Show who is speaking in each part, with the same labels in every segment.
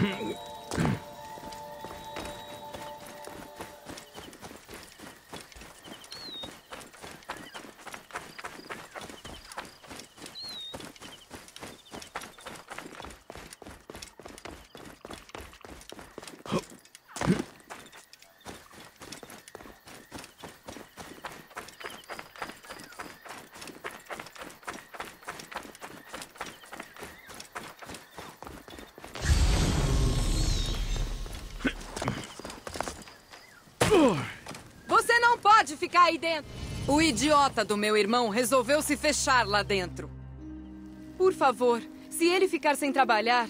Speaker 1: Você não pode ficar aí dentro! O idiota do meu irmão resolveu se fechar lá dentro. Por favor, se ele ficar sem trabalhar...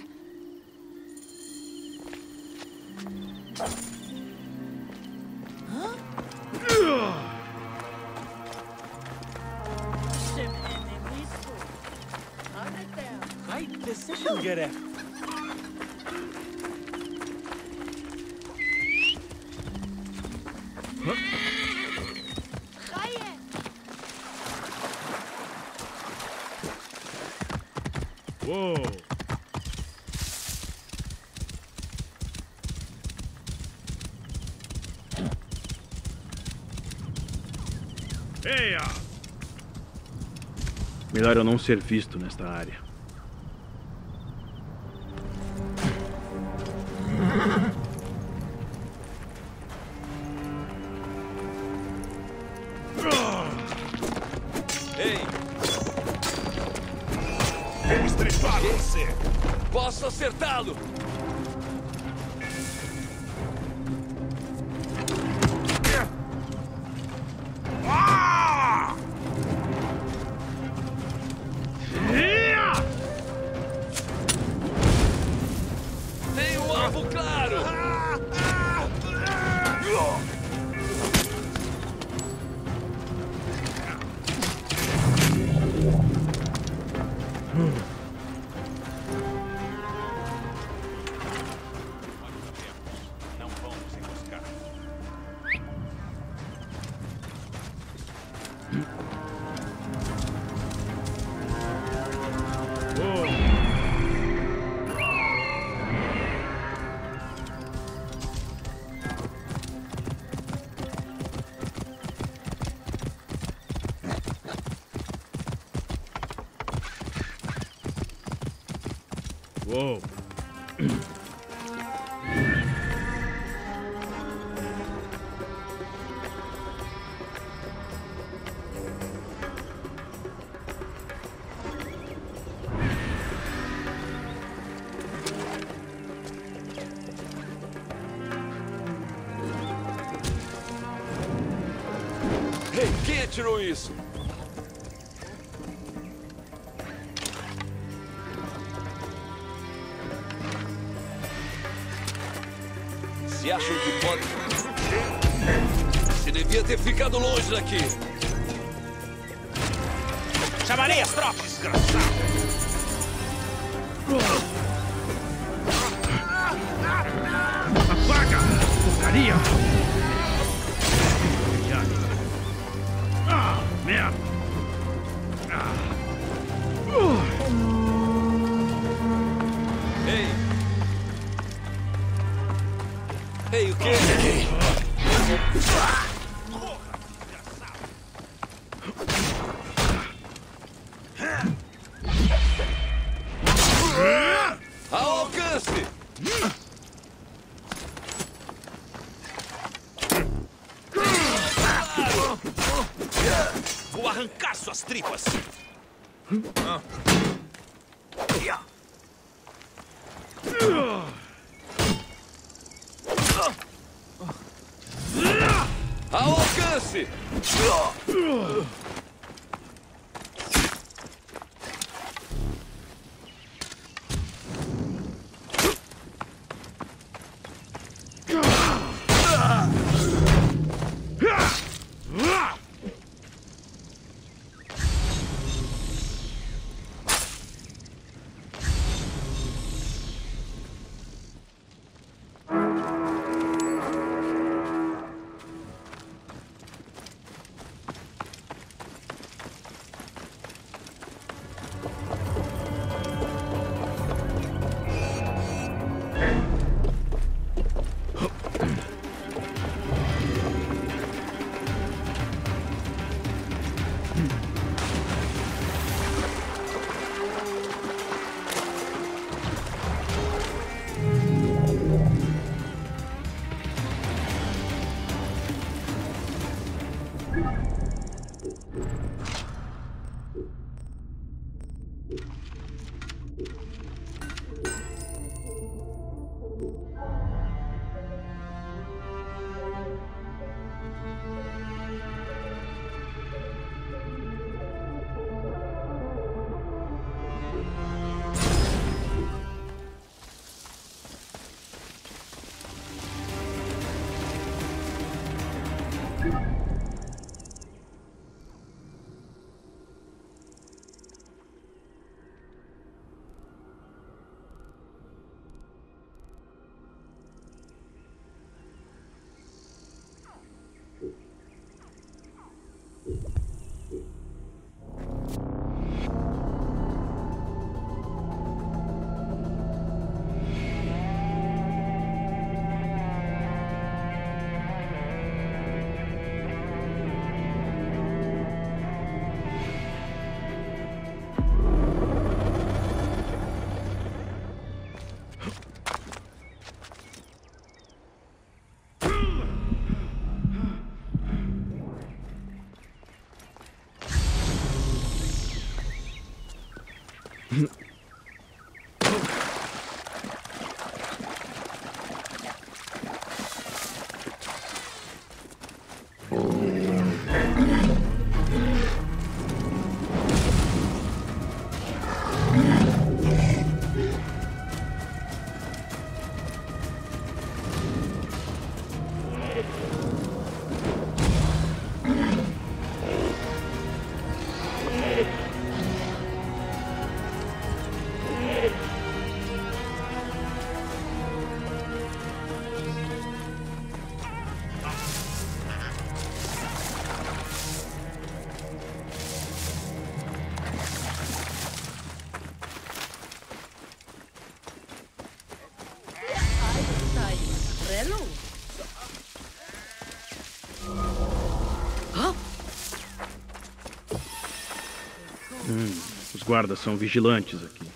Speaker 2: Whoa. Eia! Melhor eu não ser visto nesta área.
Speaker 3: Ei! Vou estripar você! Posso acertá-lo! Tem um alvo claro! Não vamos emboscar.
Speaker 2: Uou!
Speaker 3: Ei, quem atirou isso? Se acham que pode... Você devia ter ficado longe daqui.
Speaker 4: Chamarei as tropas, desgraçado!
Speaker 2: Apaga! Porcaria! Ah, merda!
Speaker 3: Ei! Ei, o quê? Ao alcance!
Speaker 4: Vou arrancar suas tripas!
Speaker 3: Ao alcance!
Speaker 1: Hello.
Speaker 2: Os guardas são vigilantes aqui.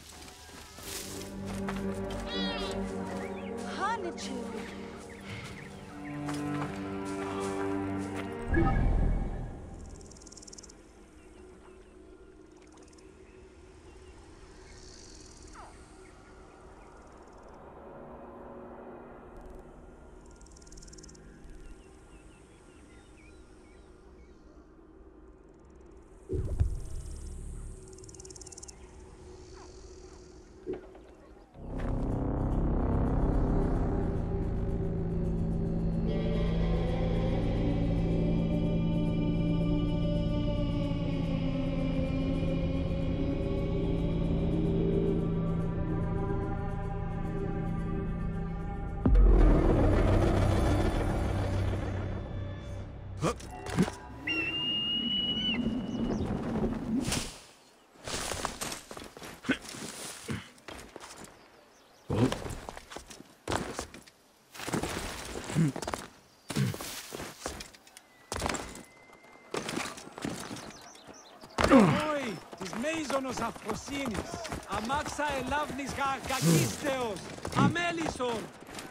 Speaker 5: Oi, τις μέιζονος αφροσύνης, αμάξα ελάβνης γαγίστεως, αμέλισσον.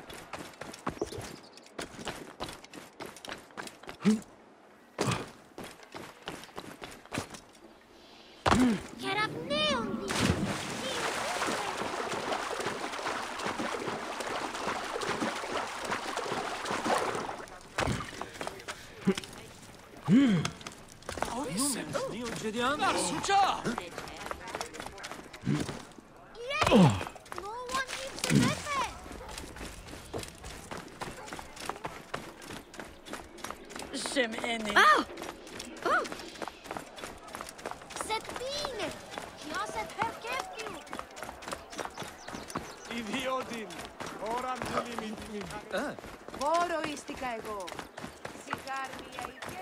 Speaker 3: Narsucha!
Speaker 5: Ιδιότην, ώραν του λιμιτμι.
Speaker 6: Βόροίστηκα εγώ. Σιγάρνια είτε.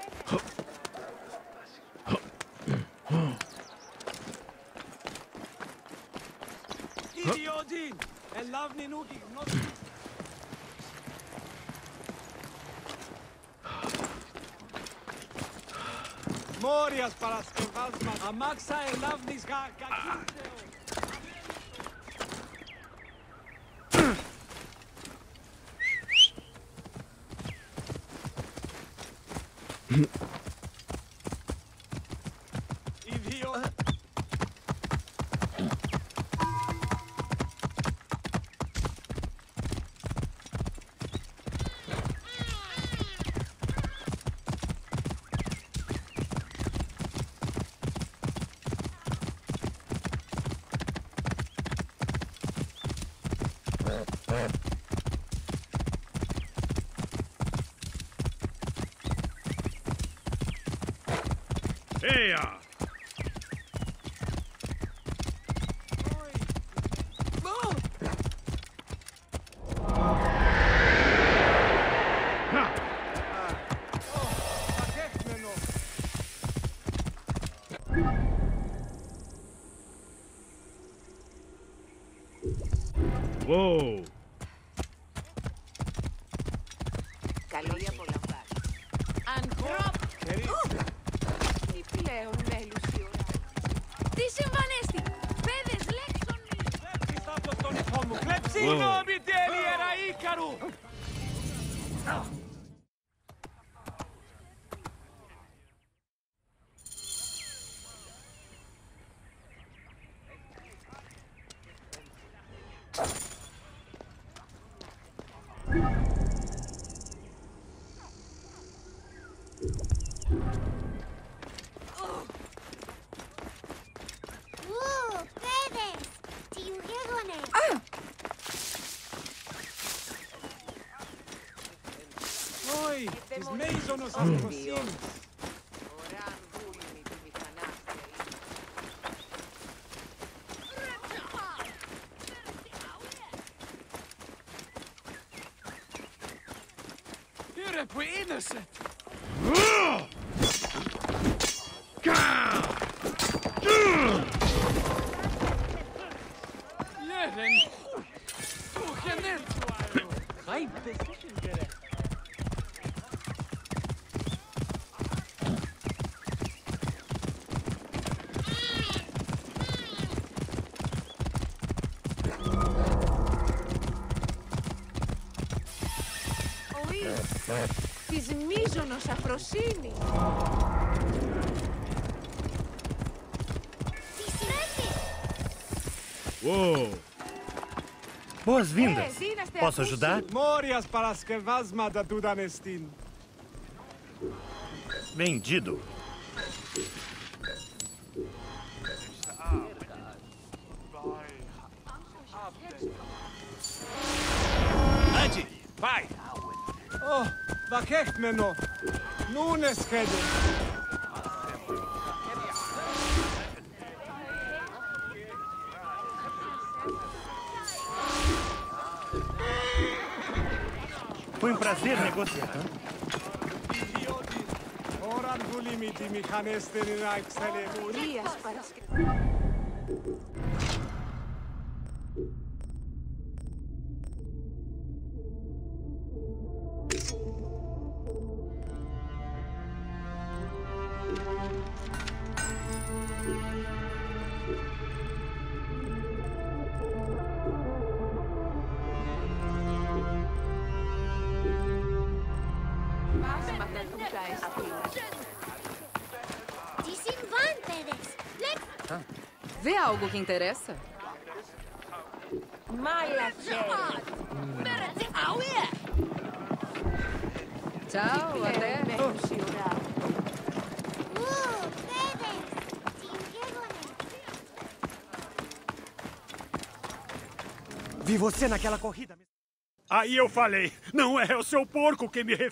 Speaker 5: Ιδιότην, ελάβνη νούκι γνώση. Μόριας παρασκευάσμα, αμάξα ελάβνης γαγίστεως.
Speaker 2: Eia! Wow!
Speaker 6: Καλή απολαμβάνει. Ανδρόπ! Τι πλέον μέλους η ώρα. Τι συμβανέστη! Πέδες λέξον!
Speaker 5: Κλέψεις αυτό τον ηχό μου! Κλέψει! Συγγνώμη τέλη Ιεραΐκαρου!
Speaker 7: Πέδες! Τι γέγονες!
Speaker 5: Όχι! Της μέιζονος αφροσύνης!
Speaker 6: Ωραία βούλημη τη μηχανάστρια.
Speaker 5: Κύριε που είναι σε! Λέρεν! Του γενέτου!
Speaker 6: Της μίζωνος αφροσύνη.
Speaker 2: Uou!
Speaker 8: Boas-vindas.
Speaker 6: Δύναστε
Speaker 8: Posso ajudar?
Speaker 5: Morias παρασκευάσματα τούταν εστίν.
Speaker 8: Vendido.
Speaker 4: Ande, vai!
Speaker 5: Oh, vakekmeno. Nun eskedde.
Speaker 8: Foi um prazer negociar.
Speaker 5: Oran vulimi τη μηχανέστερη να εξελεύουν.
Speaker 6: Μορίας παρασκευάσματα.
Speaker 7: Τι συμβάν, παιδες.
Speaker 1: Vê algo que interessa? Tchau, até.
Speaker 6: Μέρους η ώρα.
Speaker 7: Παιδες. Τι γέγονες.
Speaker 8: Vi você naquela corrida.
Speaker 2: Aí eu falei, não é o seu porco que me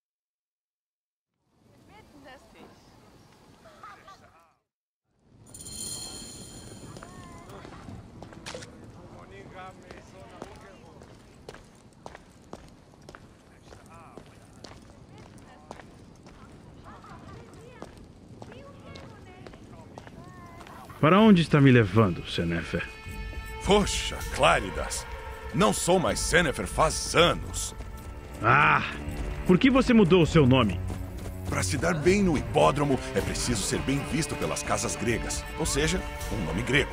Speaker 2: Para onde está me levando, Senefer?
Speaker 9: Poxa, Cláridas. Não sou mais Senefer faz anos.
Speaker 2: Ah! Por que você mudou o seu nome?
Speaker 9: Para se dar bem no hipódromo, é preciso ser bem visto pelas casas gregas. Ou seja, um nome grego.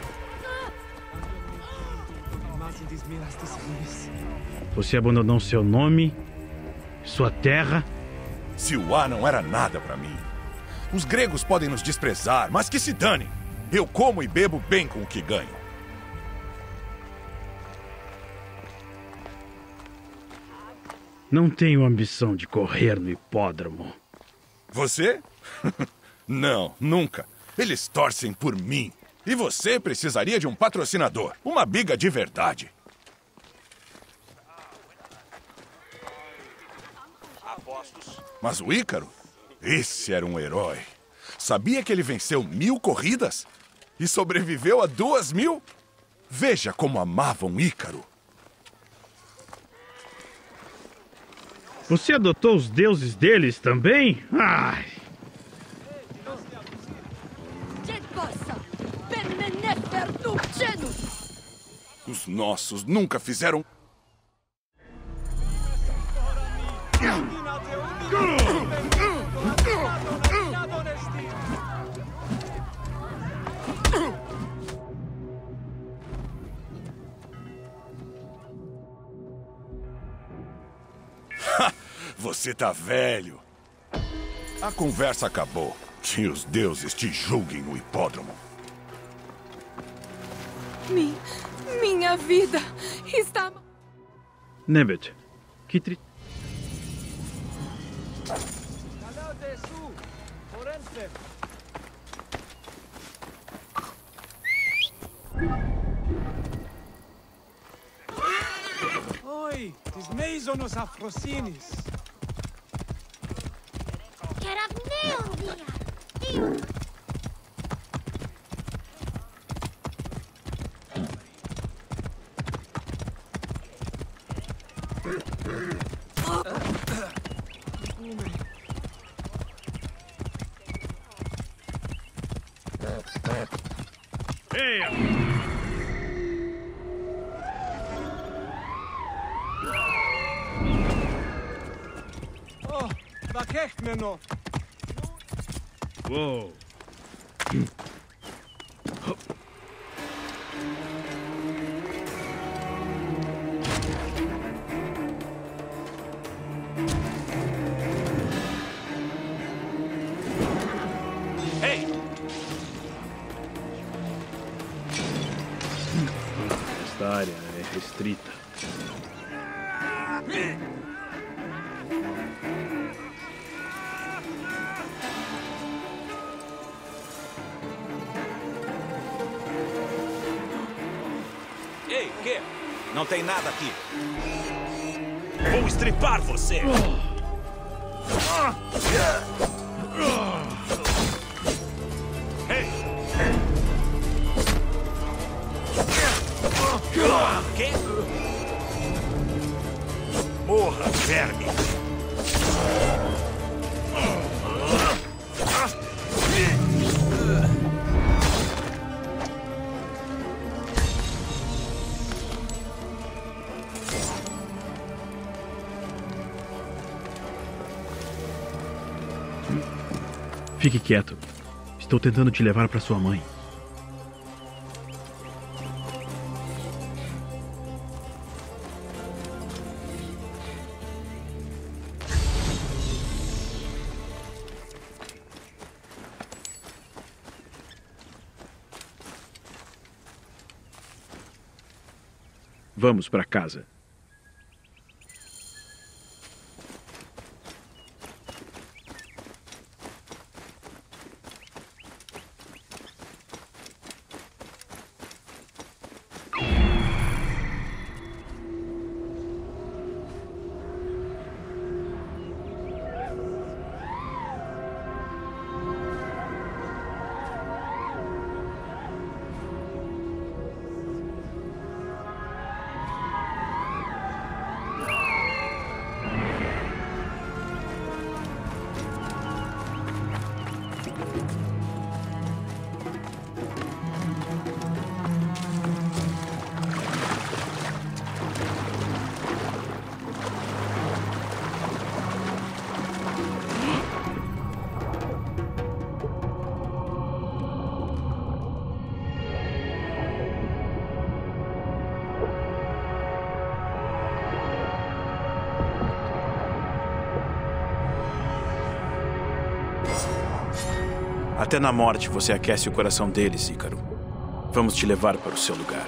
Speaker 2: Você abandonou seu nome, sua terra.
Speaker 9: Siuá não era nada para mim. Os gregos podem nos desprezar, mas que se danem. Eu como e bebo bem com o que ganho.
Speaker 2: Não tenho ambição de correr no hipódromo.
Speaker 9: Você? Não, nunca. Eles torcem por mim. E você precisaria de um patrocinador. Uma biga de verdade.
Speaker 4: Apostos.
Speaker 9: Mas o Ícaro? Esse era um herói. Sabia que ele venceu 1000 corridas? E sobreviveu a 2000? Veja como amavam Ícaro.
Speaker 2: Você adotou os deuses deles também? Ai!
Speaker 9: Os nossos nunca fizeram... Você tá velho. A conversa acabou. Que os deuses te julguem no hipódromo.
Speaker 1: Minha vida está...
Speaker 2: Nebet, que
Speaker 5: Oi, τις μέιζωνος αφροσύνης.
Speaker 7: Κεραυναίων δία.
Speaker 5: Kechmeno.
Speaker 2: Uou.
Speaker 4: Ei!
Speaker 2: Esta área é restrita.
Speaker 4: Ei, que? Não tem nada aqui. Vou estripar você! Ei! Quê? Morra, verme!
Speaker 2: Fique quieto. Estou tentando te levar para sua mãe. Vamos para casa.
Speaker 10: Até na morte você aquece o coração deles, Ícaro. Vamos te levar para o seu lugar.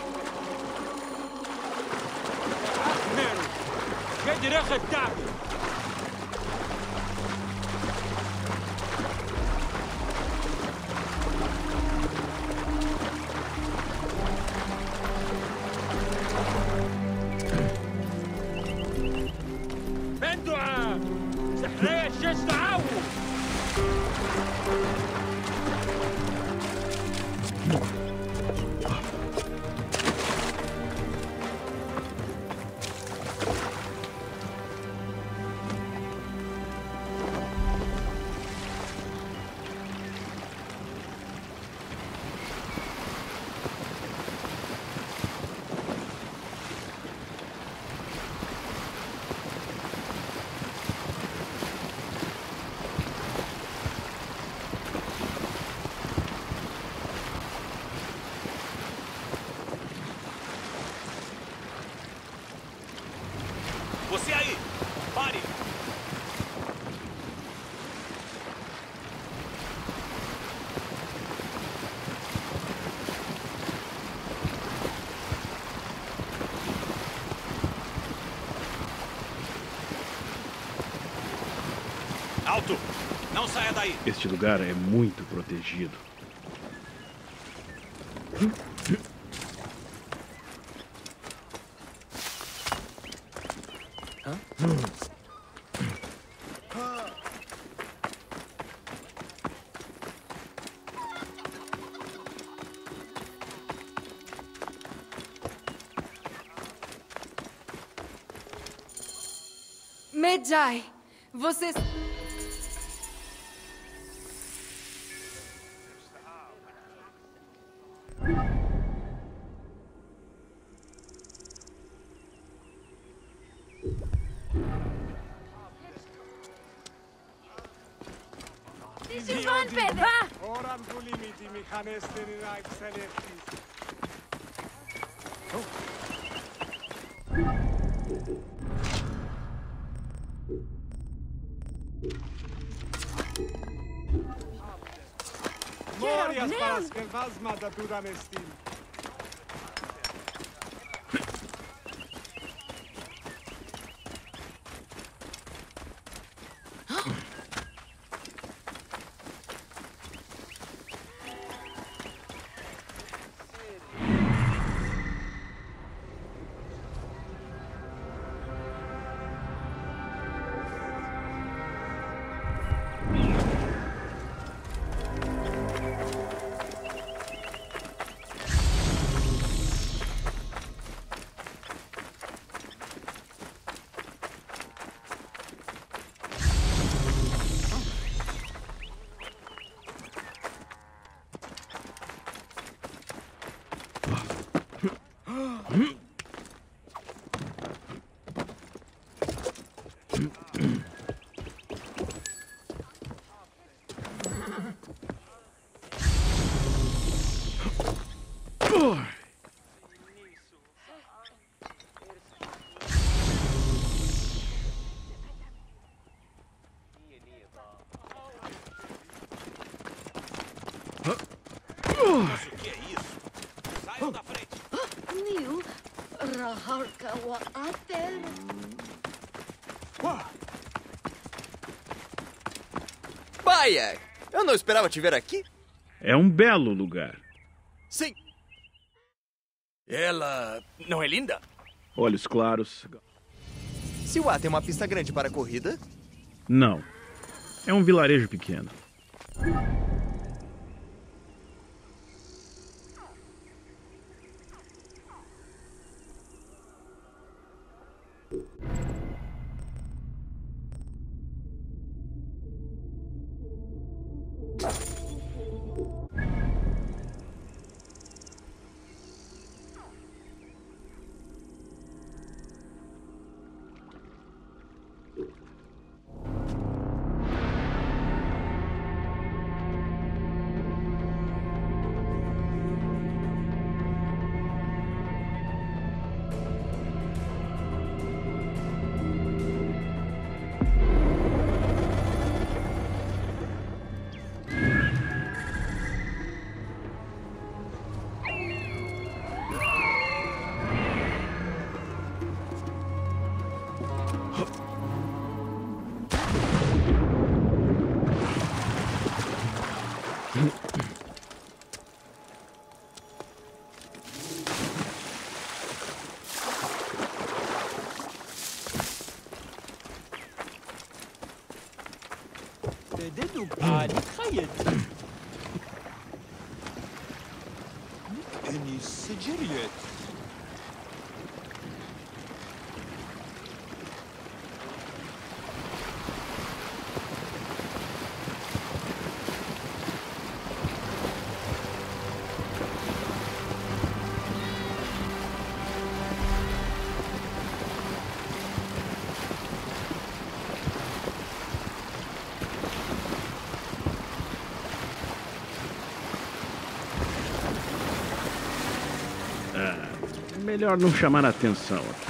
Speaker 4: Você aí! Pare! Alto! Não saia daí!
Speaker 2: Este lugar é muito protegido.
Speaker 1: Medjay, você...
Speaker 6: Vá!
Speaker 5: Oram do limite, mecanesterina excelentes. Morias para as kervasma da Duramestin.
Speaker 4: Mas o que é isso? Saiam da frente.
Speaker 7: Niu, raharka wa ater.
Speaker 11: Baia! Eu não esperava te ver aqui.
Speaker 2: É um belo lugar.
Speaker 11: Sim. Ela não é linda?
Speaker 2: Olhos claros.
Speaker 11: Siwa tem uma pista grande para a corrida?
Speaker 2: Não. É um vilarejo pequeno. Melhor não chamar a atenção aqui.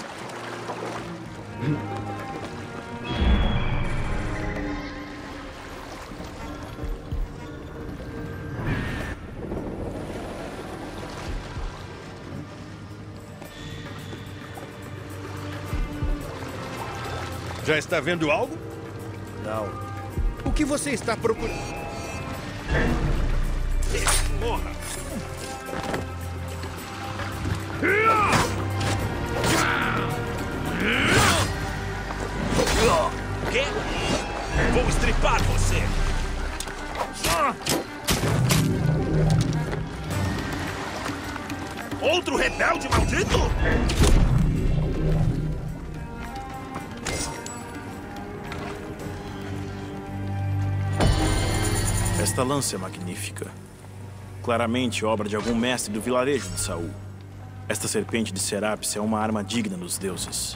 Speaker 12: Já está vendo algo?
Speaker 11: Não.
Speaker 12: O que você está procurando?
Speaker 4: Morra! Quê? Vou estripar você!
Speaker 12: Outro rebelde maldito?
Speaker 10: Esta lança é magnífica. Claramente obra de algum mestre do vilarejo de Saul. Esta serpente de Serapis é uma arma digna dos deuses.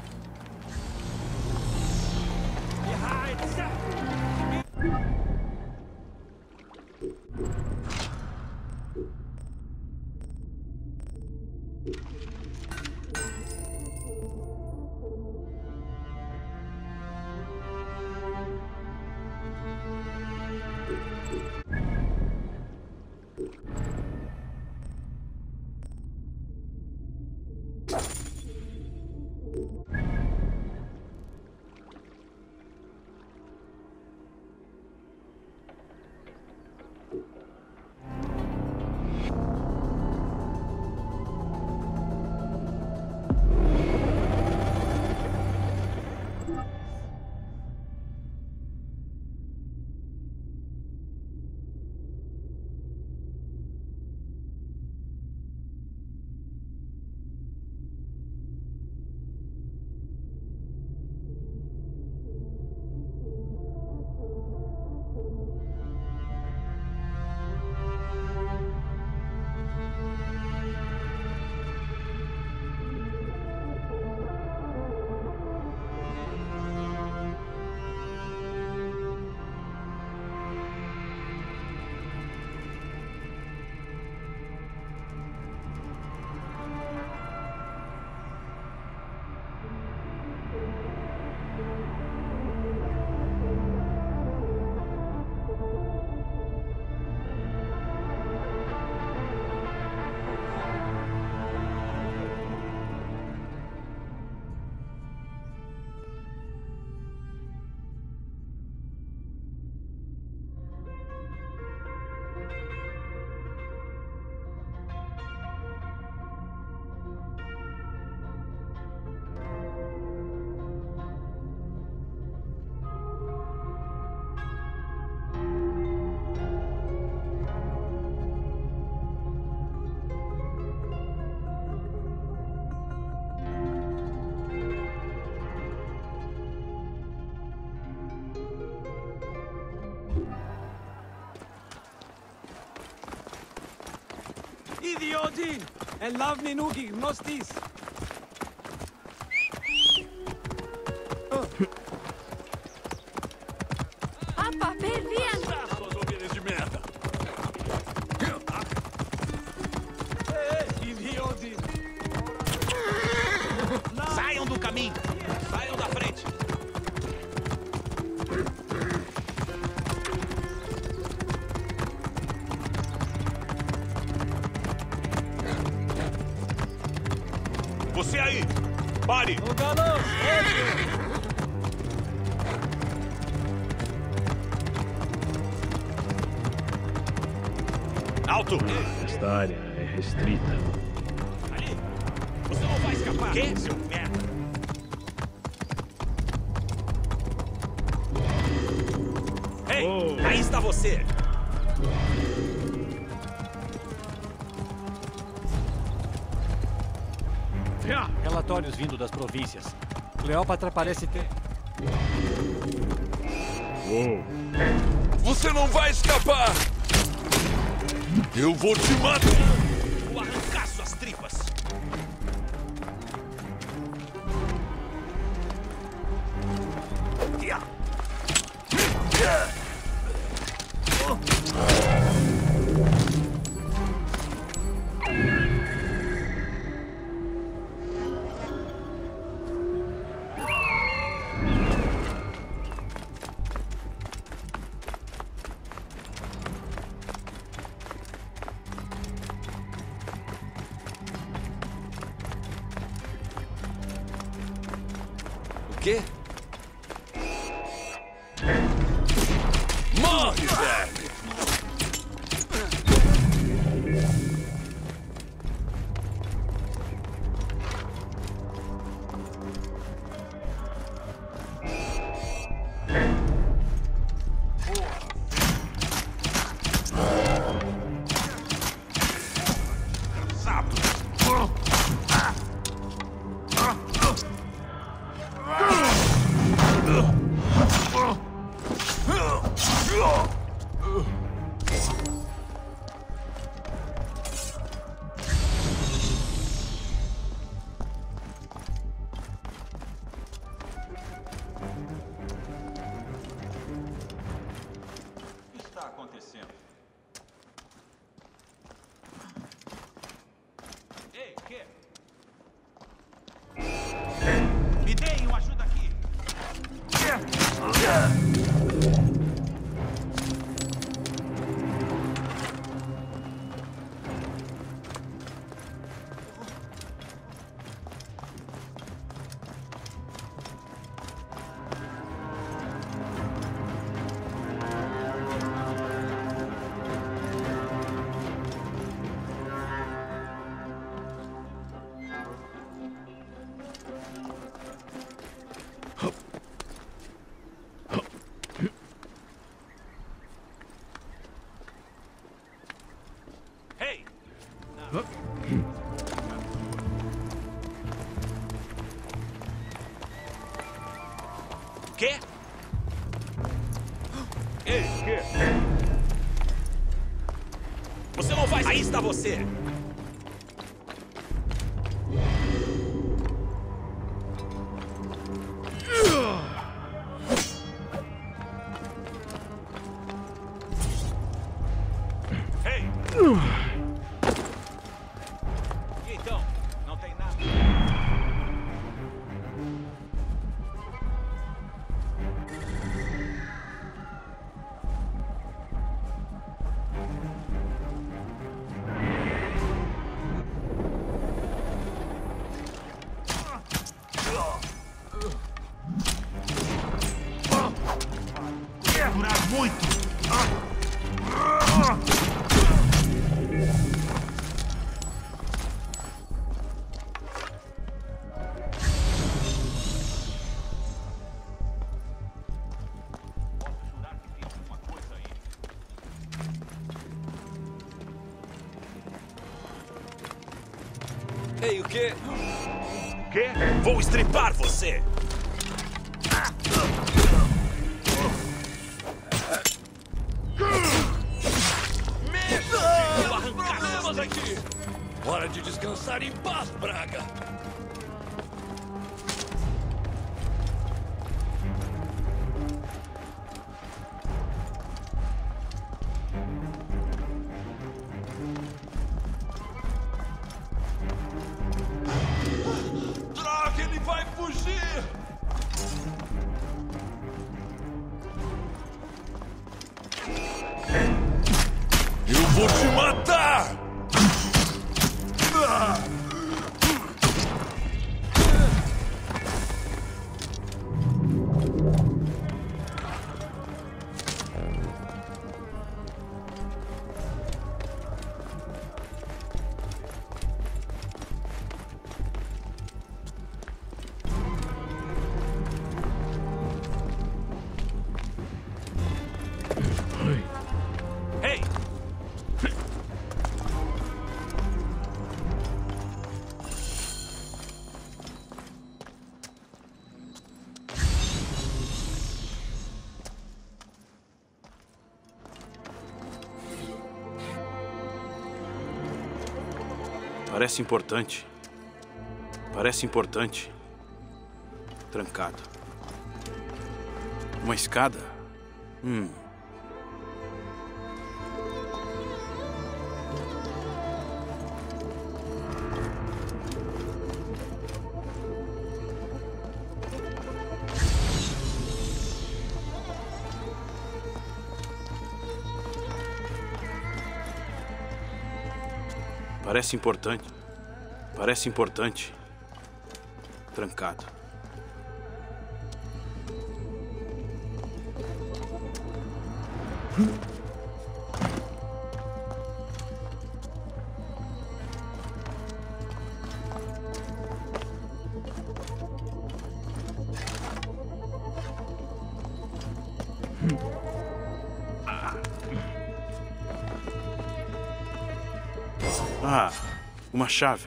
Speaker 5: Idioti! En lavni nugi, nostis!
Speaker 6: Apa, Berlian!
Speaker 3: Suas ovelhas de merda!
Speaker 5: Idioti!
Speaker 12: Saiam do caminho!
Speaker 4: Saiam da frente!
Speaker 12: Você aí! Pare! Alto!
Speaker 2: Esta área é restrita.
Speaker 12: Ali! Você não vai escapar! Que, seu merda? Ei! Aí está você!
Speaker 8: Relatórios vindo das províncias. Cleópatra parece ter...
Speaker 3: Você não vai escapar! Eu vou te matar!
Speaker 12: Vou arrancar suas tripas!
Speaker 3: O quê? Morre, velho!
Speaker 4: O que está acontecendo? Ei, o quê? Me deem uma ajuda aqui!
Speaker 12: Ei! Quê? Ei, o quê? Você não vai... Aí está você! Ei!
Speaker 4: E então? Não tem nada?
Speaker 12: Vai durar muito!
Speaker 4: Jurar que tem alguma coisa aí.
Speaker 3: Ei, o quê?
Speaker 12: Quê? Vou estripar você!
Speaker 3: Vou arrancar suas aqui! Hora de descansar em paz, Braga!
Speaker 4: Droga, ele vai fugir!
Speaker 3: Eu vou te matar!
Speaker 12: Ei!
Speaker 10: Parece importante. Parece importante. Trancado. Uma escada? Parece importante. Parece importante. Trancado. Ah, uma chave.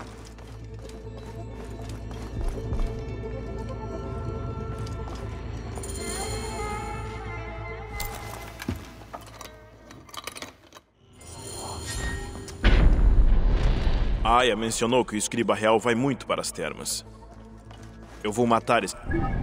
Speaker 10: Aya mencionou que o escriba real vai muito para as termas. Eu vou matar esse...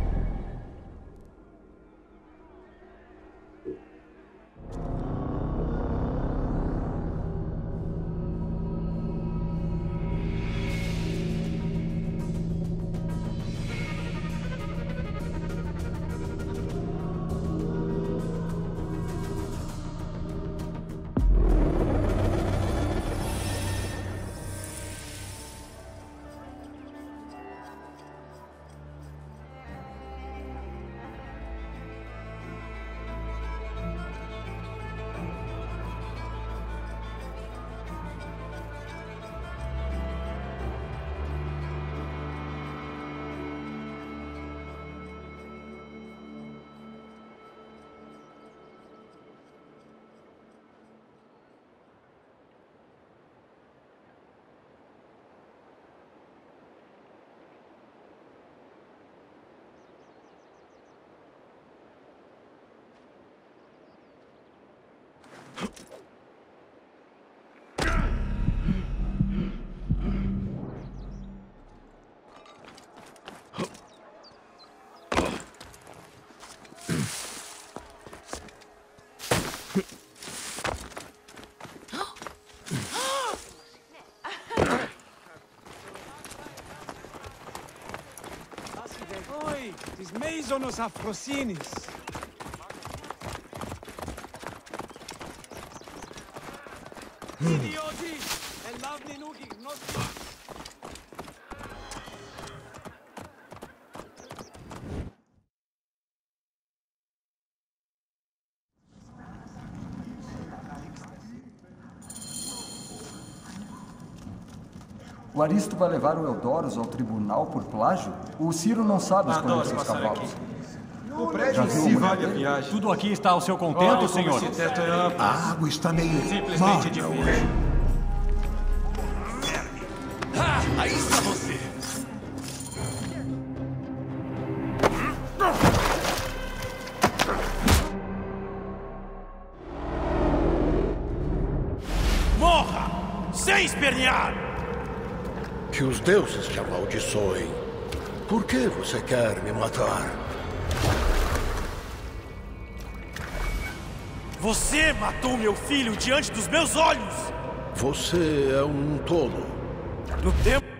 Speaker 5: Oi, τις μέιζονος αφροσύνης. Ιδιώτη, ελάβνη νούκη γνώστη.
Speaker 13: O Aristo vai levar o Eudorus ao tribunal por plágio? O Ciro não sabe escolher seus cavalos.
Speaker 14: O prédio em si vale a viagem.
Speaker 8: Tudo aqui está ao seu contento, senhor?
Speaker 14: Esse teto é amplo.
Speaker 15: A água está meio
Speaker 12: Simplesmente difícil.
Speaker 3: Aí está você!
Speaker 12: Morra! Sem
Speaker 10: espernear?
Speaker 15: Que os deuses te amaldiçoem. Por que você quer me matar?
Speaker 10: Você matou meu filho diante dos meus olhos!
Speaker 15: Você é um tolo.
Speaker 10: No tempo